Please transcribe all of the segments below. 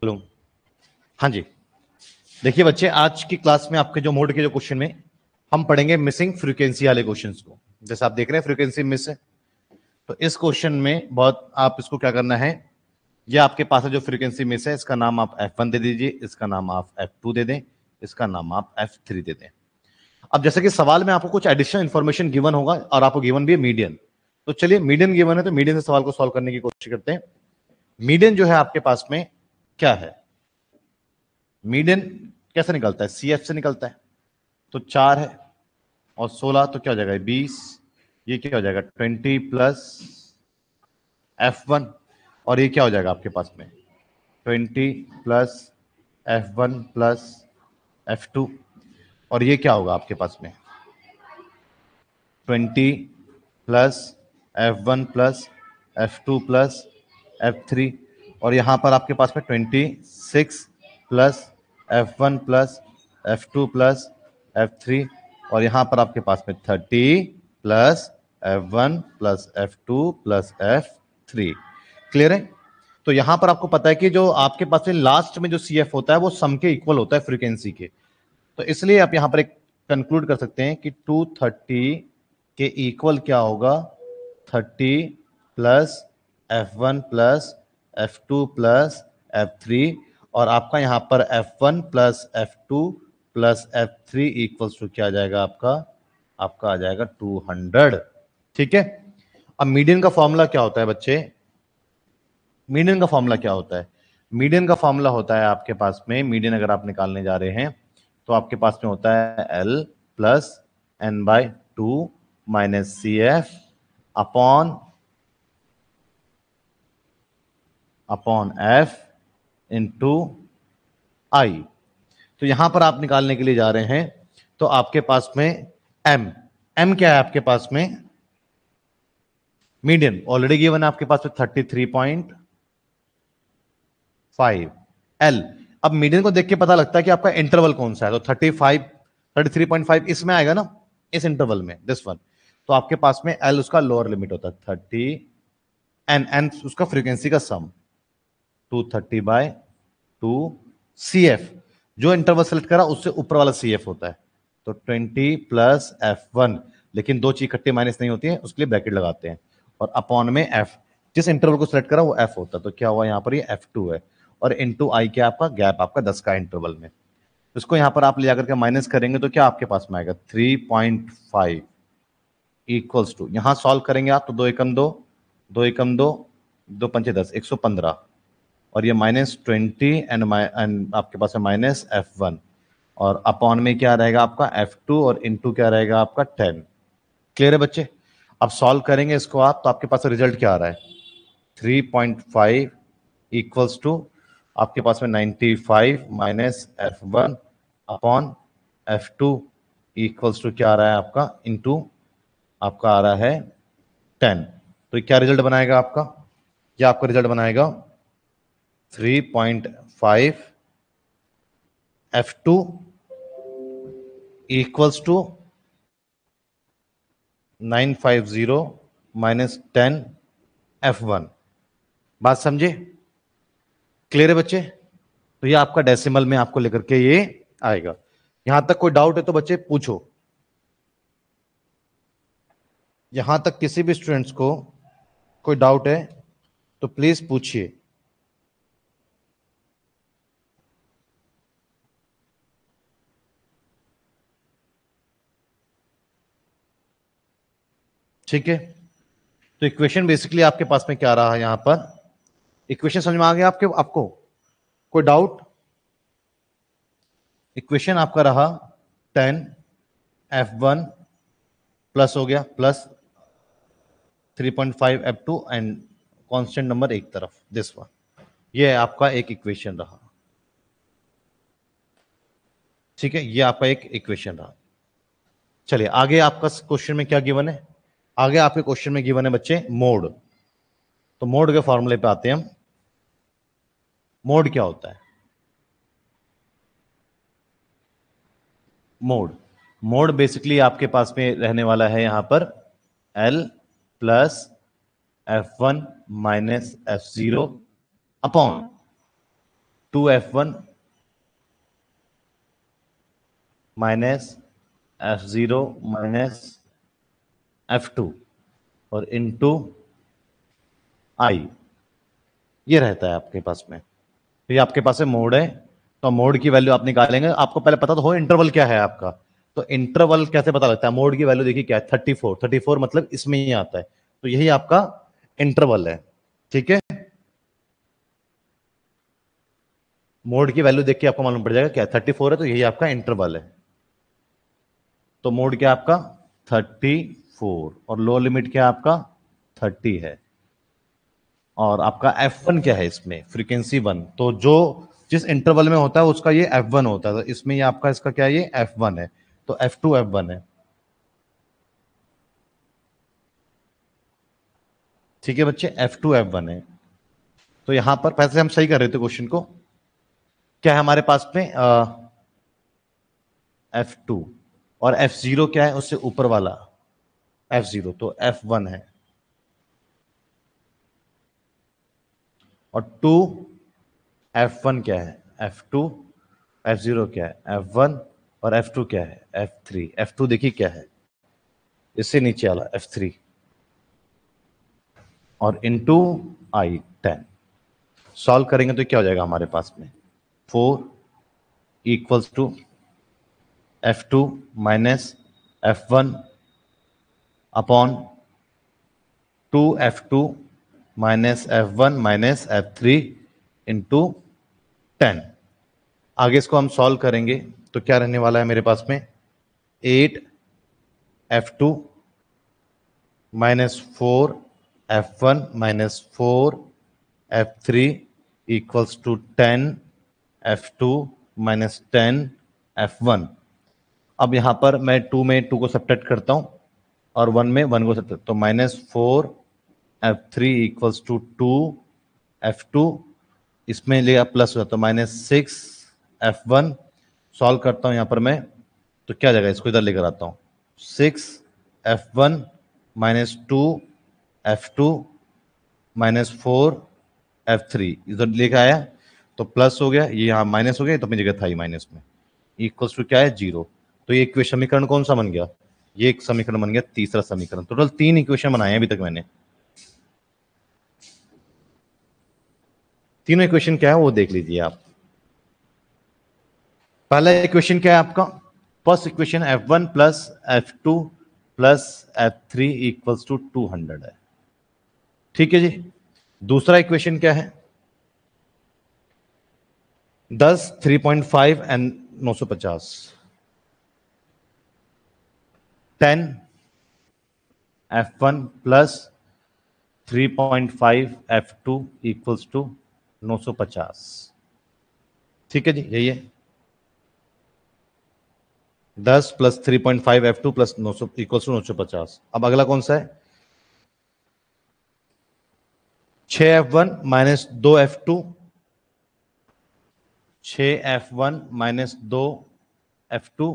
Hello, हाँ जी। देखिए बच्चे, आज की क्लास में आपके जो मोड के जो क्वेश्चन में हम पढ़ेंगे मिसिंग फ्रीक्वेंसी वाले क्वेश्चंस को। जैसे आप देख रहे हैं फ्रीक्वेंसी मिस है, तो इस क्वेश्चन में बहुत आप इसको क्या करना है, ये आपके पास है जो फ्रीक्वेंसी मिस है, इसका नाम आप F1 दे दीजिए, इसका नाम आप F2 दे दें, इसका नाम आप F3 दे दें। अब जैसे कि सवाल में आपको कुछ एडिशनल इंफॉर्मेशन गिवन होगा और आपको गिवन भी है मीडियन। तो चलिए, मीडियन गिवन है तो मीडियन से सवाल को सॉल्व करने की कोशिश करते हैं। मीडियन जो है आपके पास में क्या है, मीडियन कैसे निकलता है, CF से निकलता है। तो 4 है और 16 तो क्या हो जाएगा 20, ये क्या हो जाएगा 20 प्लस F1, और ये क्या हो जाएगा आपके पास में 20 प्लस F1 प्लस F2, और ये क्या होगा आपके पास में 20 plus F1 plus F2 plus F3, और यहां पर आपके पास में 26 plus F1 plus F2 plus F3, और यहां पर आपके पास में 30 plus F1 plus F2 plus F3। Clear है? तो यहां पर आपको पता है कि जो आपके पास में लास्ट में जो CF होता है वो सम के इक्वल होता है फ्रीक्वेंसी के। तो इसलिए आप यहां पर एक कंक्लूड कर सकते हैं कि 230 के इक्वल क्या होगा 30 plus F1 plus F2 plus F3, और आपका यहां पर F1 plus F2 plus F3 equals to क्या आ जाएगा आपका आ जाएगा 200। ठीक है। अब मीडियन का फॉर्मूला क्या होता है बच्चे, मीडियन का फॉर्मूला क्या होता है, मीडियन का फॉर्मूला होता है आपके पास में, मीडियन अगर आप निकालने जा रहे हैं तो आपके पास में होता है L plus N/2 minus CF upon F into I। तो यहां पर आप निकालने के लिए जा रहे हैं तो आपके पास में M क्या है आपके पास में, मीडियन ऑलरेडी गिवन है आपके पास में 33.5 L। अब मीडियन को देख के पता लगता है कि आपका इंटरवल कौन सा है, तो 33.5 इसमें आएगा ना, इस इंटरवल में, दिस वन। तो आपके पास में L उसका लोअर लिमिट होता है 30, N उसका फ्रीक्वेंसी का सम 230/2 CF, जो इंटरवल सेलेक्ट करा उससे ऊपर वाला CF होता है, तो 20 प्लस F1, लेकिन दो चीज इकट्ठे माइनस नहीं होती है, उसके लिए ब्रैकेट लगाते हैं, और अपॉन में F, जिस इंटरवल को सिलेक्ट करा वो F होता है, तो क्या हुआ यहां पर ये F2 है, और इंटू I क्या आपका गैप आपका 10 का इंटरवल में। इसको यहां पर आप ले जाकर के माइनस करेंगे तो क्या आपके पास में आएगा 3.5 इक्वल्स टू, यहां सॉल्व करेंगे आप तो 2 एकम 2, 2 एकम 2, 2 पंचे 10, 115, और ये -20 एंड आपके पास है माइनस F1, और अपॉन में क्या रहेगा आपका F2, और इनटू क्या रहेगा आपका 10। क्लियर है बच्चे? अब सॉल्व करेंगे इसको आप तो आपके पास रिजल्ट क्या आ रहा है 3.5 इक्वल्स टू आपके पास में 95 minus F1 upon F2 equals to क्या आ रहा है आपका इनटू आपका आ रहा है 10। तो क्या रिजल्ट बनाएगा आपका, क्या आपका रिजल्ट बनाएगा 3.5 F2 equals to 950 minus 10 F1। बात समझे? क्लियर है बच्चे? तो ये आपका डेसिमल में आपको लेकर के ये आएगा। यहां तक कोई डाउट है तो बच्चे पूछो, यहां तक किसी भी स्टूडेंट्स को कोई डाउट है तो प्लीज पूछिए। ठीक है, तो इक्वेशन बेसिकली आपके पास में क्या रहा है, यहां पर इक्वेशन समझ में आ गया आपको कोई डाउट? इक्वेशन आपका रहा 10 F1 प्लस हो गया plus 3.5 F2 and constant number एक तरफ, दिस वन, ये आपका एक इक्वेशन रहा। ठीक है, ये आपका एक इक्वेशन रहा। चलिए आगे आपका क्वेश्चन में क्या गिवन है, आगे आपके क्वेश्चन में गिवन है बच्चे मोड। तो मोड के फॉर्मूले पे आते हैं हम। मोड क्या होता है, मोड बेसिकली आपके पास में रहने वाला है यहां पर L plus F1 minus F0 upon 2f1 minus f0 minus f2 और इनटू आई, ये रहता है आपके पास में। तो ये आपके पास है मोड है, तो मोड की वैल्यू आप निकालेंगे। आपको पहले पता तो हो इंटरवल क्या है आपका, तो इंटरवल कैसे पता लगता है? मोड की वैल्यू देखिए क्या है, 34। 34 मतलब इसमें ही आता है, तो यही आपका इंटरवल है। ठीक है, मोड की वैल्यू देख के आपको मालूम पड़ जाएगा क्या 34 है, तो यही आपका इंटरवल है। तो मोड क्या आपका 34 और लो लिमिट क्या आपका 30 है। और आपका F1 क्या है इसमें, फ्रीक्वेंसी 1, तो जो जिस इंटरवल में होता है उसका ये F1 होता है, तो इसमें ये आपका इसका क्या है, ये F1 है, तो F2 F1 है। ठीक है बच्चे, F2 F1 है। तो यहां पर पैसे हम सही कर रहे थे क्वेश्चन को, क्या है हमारे पास में F2 और F0 क्या है उससे ऊपर वाला F0, तो F1 है। और 2 F1 क्या है F2, F0 क्या है F1 और F2 क्या है F3। F2 देखिए क्या है, इससे नीचे वाला F3 और इनटू आई 10। सॉल्व करेंगे तो क्या हो जाएगा हमारे पास में 4 equals to F2 minus F1 upon 2F2 minus F1 minus F3 into 10। आगे इसको हम सॉल्व करेंगे तो क्या रहने वाला है मेरे पास में 8F2 minus 4F1 minus 4F3 equals to 10F2 minus 10F1। अब यहां पर मैं 2 में 2 को सब्ट्रैक्ट करता हूं और 1 में 1 को सब्ट्रैक्ट, तो minus 4F3 equals to 2F2, इसमें लिया प्लस हो तो माइनस 6F1। सॉल्व करता हूं यहां पर मैं, तो क्या जाएगा, इसको इधर लेकर आता हूं, 6F1 minus 2F2 minus 4F3 इधर लेकर आया तो प्लस हो गया, ये यहां माइनस हो गया तो अपनी जगह था ही माइनस में, इक्वल्स टू क्या है 0। तो ये इक्वेशन समीकरण कौन सा बन गया, ये एक समीकरण बन गया, तीसरा समीकरण। टोटल 3 इक्वेशन बनाए हैं अभी तक मैंने। तीनों इक्वेशन क्या है वो देख लीजिए आप। पहला इक्वेशन क्या है आपका, first equation F1 plus F2 plus F3 equals to 200 है। ठीक है जी। दूसरा इक्वेशन क्या है, 10 3.5 and 950, 10 F1 plus 3.5 F2 equals to 950। ठीक है जी, यही है 10 plus 3.5 F2 plus 900 equals to 950। अब अगला कौन सा है, 6F1 minus 2F2, 6F1 minus 2F2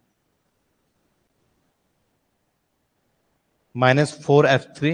minus 4F3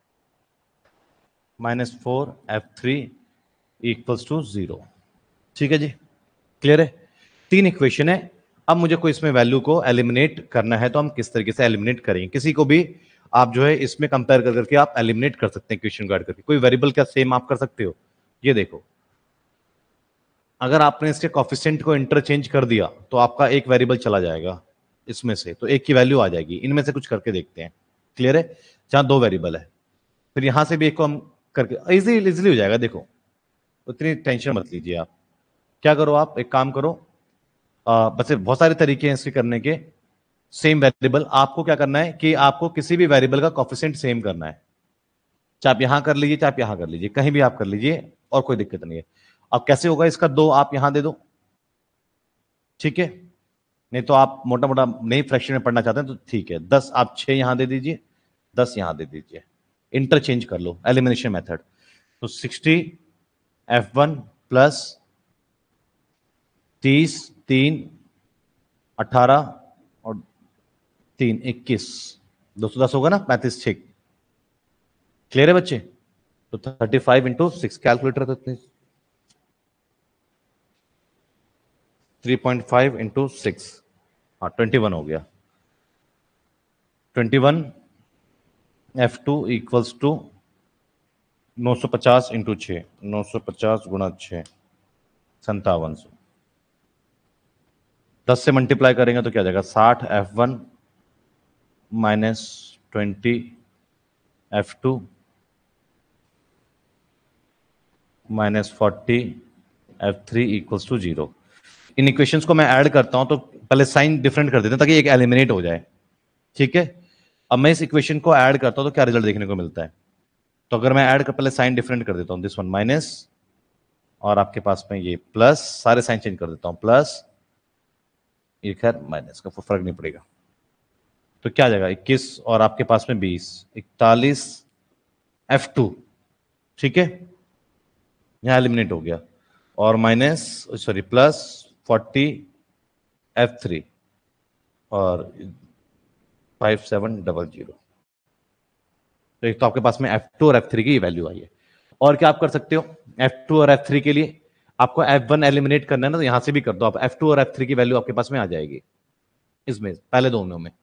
minus 4F3 equals to 0। ठीक है जी, क्लियर है। 3 इक्वेशन है। अब मुझे कोई इसमें वैल्यू को एलिमिनेट करना है, तो हम किस तरीके से एलिमिनेट करेंगे, किसी को भी आप जो है इसमें कंपेयर कर करके आप एलिमिनेट कर सकते हैं इक्वेशन को ऐड करके। कोई वेरिएबल क्या सेम आप कर सकते हो, ये देखो, अगर आपने इसके कॉफिशिएंट को इंटरचेंज कर दिया तो आपका एक वेरिएबल चला जाएगा इसमें से, तो एक की वैल्यू आ जाएगी। इनमें से कुछ करके देखते हैं, क्लियर है। जहां 2 वेरिएबल है, फिर यहां से भी एक को हम करके इजीली हो जाएगा। देखो, उतनी टेंशन मत लीजिए आप। क्या करो, आप एक काम करो, बस बहुत सारे तरीके हैं इसके करने के। सेम वेरिएबल आपको क्या करना है कि आपको किसी भी वेरिएबल का कॉफिशिएंट सेम करना है, चाहे आप यहां कर लीजिए चाहे आप यहां कर लीजिए, कहीं भी आप कर लीजिए और कोई दिक्कत नहीं है। अब कैसे होगा इसका, 2 आप यहां दे दो, ठीक है। नहीं तो आप मोटा मोटा नहीं फ्रैक्शन में पढ़ना चाहते हैं तो ठीक है, 10 आप 6 यहां दे दीजिए, 10 यहां दे दीजिए, इंटरचेंज कर लो एलिमिनेशन मेथड। तो 60F1 प्लस 30 3 18 और 3 21, 210 होगा ना, 35 6। क्लियर है बच्चे। तो 35 इंटू 6 कैलकुलेटर करते हैं, 3.5 इंटू 6, हाँ 21 हो गया। 21 F2 इक्वल्स टू 950 इंटू 6, 950 गुणा 6, 5700। 10 से मल्टीप्लाई करेंगे तो क्या जाएगा, 60 F1 minus 20 F2 minus 40 F3 equals to 0। इन इक्वेशंस को मैं ऐड करता हूं तो पहले साइन डिफरेंट कर देते हैं ताकि एक एलिमिनेट हो जाए, ठीक है। अब मैं इस इक्वेशन को ऐड करता हूं तो क्या रिजल्ट देखने को मिलता है, तो अगर मैं ऐड कर पहले साइन डिफरेंट कर देता हूं, दिस वन माइनस और आपके पास में ये प्लस, सारे साइन चेंज कर देता हूं, प्लस ये खैर माइनस का फर्क नहीं पड़ेगा, तो क्या आ जाएगा 21 और आपके पास में 20, 41 F2, ठीक है, यहां एलिमिनेट हो गया, और माइनस सॉरी प्लस 40 F3 और 5700। तो एक तो आपके पास में F2 और F3 की वैल्यू आई है। और क्या आप कर सकते हो, F2 और F3 के लिए आपको F1 एलिमिनेट करना है ना, तो यहां से भी कर दो आप, F2 और F3 की वैल्यू आपके पास में आ जाएगी इसमें पहले दोनों में,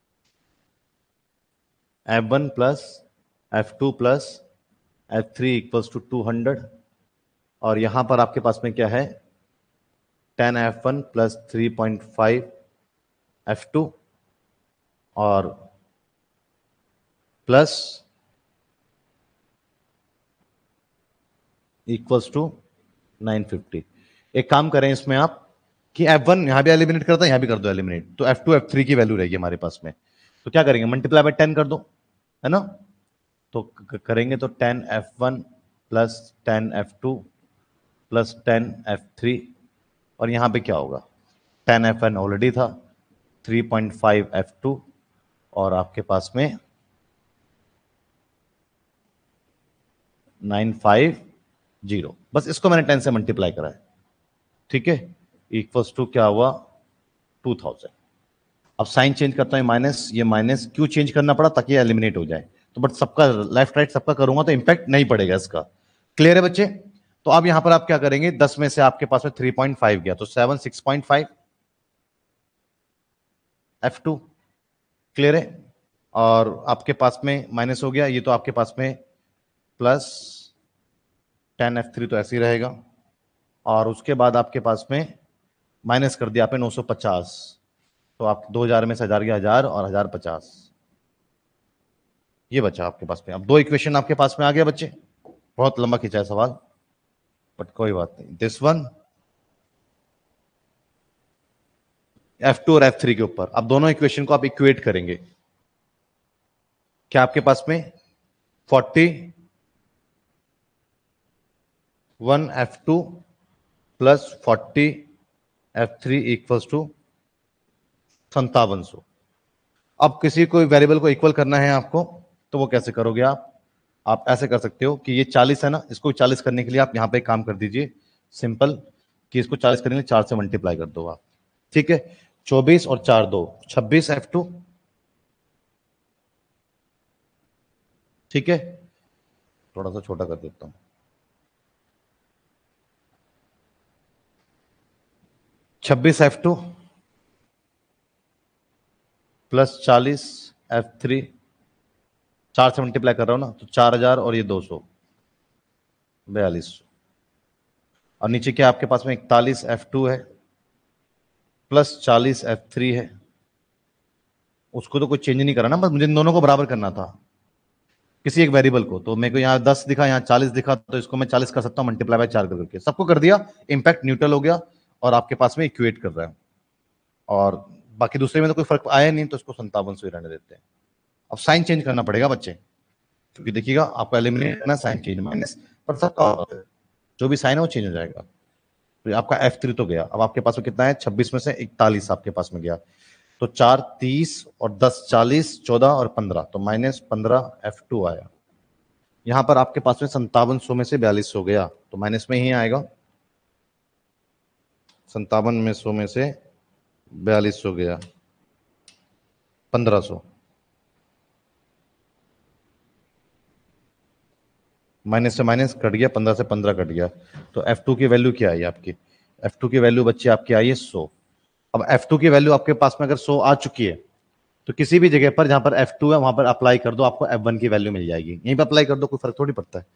F1 plus F2 plus F3 equals to 200, और यहां पर आपके पास में क्या है 10F1 प्लस 3.5 F2 और प्लस इक्वल्स टू 950। एक काम करें इसमें आप कि F1 यहां भी एलिमिनेट करता है, यहां भी कर दो एलिमिनेट, तो F2 F3 की वैल्यू रहेगी हमारे पास में, तो क्या करेंगे मल्टीप्लाई बाय 10 कर दो, है ना, तो करेंगे तो 10F1 plus 10F2 plus 10F3, और यहां पे क्या होगा 10F1 ऑलरेडी था, 3.5 F2 और आपके पास में 950, बस इसको मैंने 10 से मल्टीप्लाई करा है, ठीक है, इक्वल्स टू क्या हुआ 2000। अब साइन चेंज करता है माइनस, ये माइनस क्यों चेंज करना पड़ा, ताकि एलिमिनेट हो जाए, तो बट सबका लेफ्ट राइट सबका करूंगा तो इंपैक्ट नहीं पड़ेगा इसका, क्लियर है बच्चे। तो अब यहां पर आप क्या करेंगे, 10 में से आपके पास में 3.5 गया तो 7 6.5 F2, क्लियर है, और आपके पास में माइनस हो गया, ये तो आपके पास में प्लस 10F3 तो ऐसे ही रहेगा, और उसके बाद आपके पास में माइनस कर दिया आपने 950, तो आप 2000 में से 1000 गया 1000 और 1050, ये बचा आपके पास में। अब दो इक्वेशन आपके पास में आ गया बच्चे, बहुत लंबा खींचा है सवाल बट कोई बात नहीं। दिस वन F2 और F3 के ऊपर, अब दोनों इक्वेशन को आप इक्वेट करेंगे, क्या आपके पास में 41 F2 plus 40 F3 equals to 5700। अब किसी कोई वेरिएबल को इक्वल करना है आपको, तो वो कैसे करोगे आप ऐसे कर सकते हो कि ये 40 है ना, इसको 40 करने के लिए आप यहां पे काम कर दीजिए सिंपल, कि इसको 40 करने के लिए 4 से मल्टीप्लाई कर दो आप, ठीक है, 24 और 4 2 26 F2, ठीक है, थोड़ा सा छोटा कर देता हूं, 26 F2 प्लस 40 F3, 4 से मल्टीप्लाई कर रहा हूं ना, तो 4000 और ये 200, 4200, और नीचे क्या आपके पास में 41 F2 है प्लस 40 F3 है, उसको तो कुछ चेंज नहीं करा ना, बस मुझे इन दोनों को बराबर करना था किसी एक वेरिएबल को, तो मेरे को यहाँ 10 दिखा यहाँ 40 दिखा, तो इसको मैं 40 कर सकता हूँ मल्टीप्लाई बाय 4 करके, सबको कर दिया, इंपैक्ट न्यूट्रल हो गया और आपके पास में इक्वेट कर रहा है, और बाकी दूसरे में तो कोई फर्क आया नहीं, तो इसको 5700 ही रहने देते हैं। अब साइन चेंज करना पड़ेगा बच्चे, क्योंकि देखिएगा आपको एलिमिनेट करना साइन चेंज माइनस, पर सबका जो भी साइन है वो चेंज हो जाएगा, तो आपका F3 तो गया, अब आपके पास में कितना है 26 में से 41 आपके पास में गया, तो 4 30 और 10 40 14 और 15, तो -15 F2 आया, यहां पर आपके पास में 5700 में से 4200 गया, तो माइनस में ही आएगा, 57 में 100 में से 4200 गया 1500, माइनस से माइनस कट गया, 15 से 15 कट गया, तो F2 की वैल्यू क्या आई आपकी, F2 की वैल्यू बच्चे आपकी आई है 100। अब F2 की वैल्यू आपके पास में अगर 100 आ चुकी है तो किसी भी जगह पर जहां पर F2 है वहां पर अप्लाई कर दो, आपको F1 की वैल्यू मिल जाएगी। यहीं पर अप्लाई कर दो, कोई फर्क थोड़ी पड़ता है।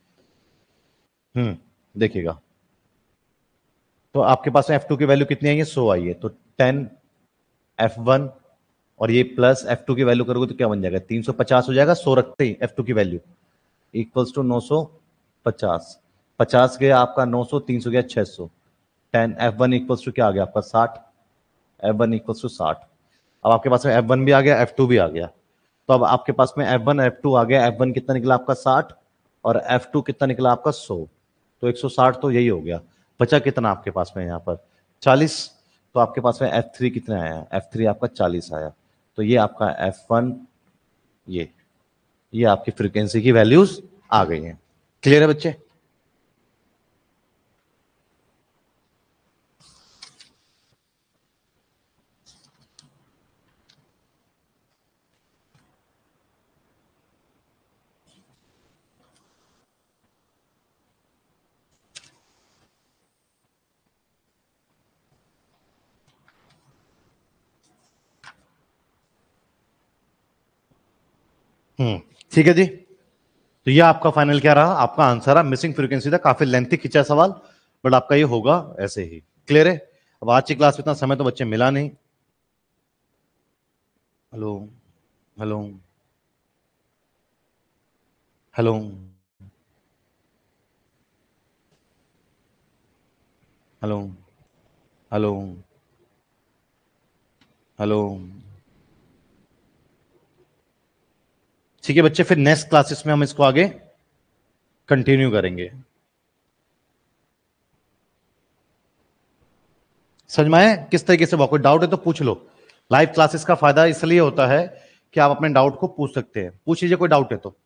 देखिएगा तो आपके पास में F2 की वैल्यू कितनी आई है, 100 आई है, तो 10 F1 और ये प्लस F2 की वैल्यू करोगे तो क्या बन जाएगा, 350 हो जाएगा 100 रखते ही F2 की वैल्यू इक्वल्स टू 950। 50 गया आपका 900, 300 गया 600। 10 F1 इक्वल्स टू क्या आ गया आपका 60। F1 equals to 60। अब आपके पास में F1 भी आ गया, F2 भी आ गया। तो अब आपके पास में F1 F2 आ गया। F1 कितना निकला आपका 60 और F2 कितना निकला आपका 100। तो 160 तो यही हो गया। बचा कितना आपके पास में यहाँ पर 40। तो आपके पास में F3 कितना आया, F3 आपका 40 आया। तो ये आपका F1, ये आपकी फ्रीक्वेंसी की वैल्यूज आ गई हैं। क्लियर है बच्चे? ठीक है जी। तो ये आपका फाइनल क्या रहा, आपका आंसर रहा मिसिंग फ्रीक्वेंसी था। काफी लेंथी खींचा सवाल, बट आपका ये होगा ऐसे ही। क्लियर है? अब आज की क्लास में इतना समय तो बच्चे मिला नहीं। Hello hello hello hello hello hello. ठीक है बच्चे, फिर नेक्स्ट क्लासेस में हम इसको आगे कंटिन्यू करेंगे। समझ में आए किस तरीके से? कोई डाउट है तो पूछ लो। लाइव क्लासेस का फायदा इसलिए होता है कि आप अपने डाउट को पूछ सकते हैं। पूछ लीजिए कोई डाउट है तो।